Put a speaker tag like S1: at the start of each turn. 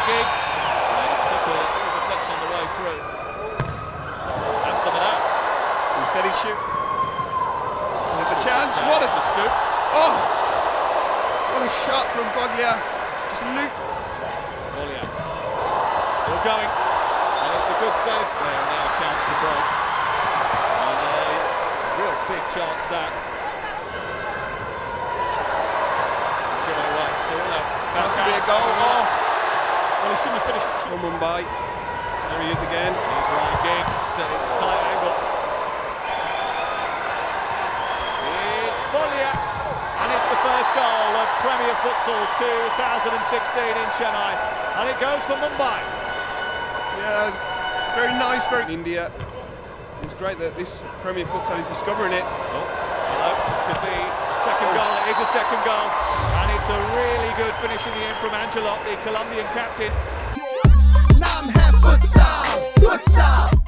S1: Giggs. And it took a little deflection on the way through. Have some of that.
S2: He said he'd shoot. There's a chance. What a
S1: scoop.
S2: Oh! What a shot from Boglia. Just looped.
S1: Boglia. Still going. And it's a good save there. Now a chance to break. And a real big chance that. Given away. So
S2: Has to be a goal. Oh!
S1: Well, he shouldn't have finished.
S2: For Mumbai. There he is again.
S1: Here's Ryan Giggs. It's a tight angle. It's Boglia. And it's the first goal of Premier Futsal 2016 in Chennai. And it goes for Mumbai.
S2: Yeah, very nice, very India. It's great that this Premier Futsal is discovering it.
S1: Oh, hello, this could be a second goal. It is a second goal. And it's a really good finish in the end from Angelot, the Colombian captain.
S3: Nam hai futsal, futsal.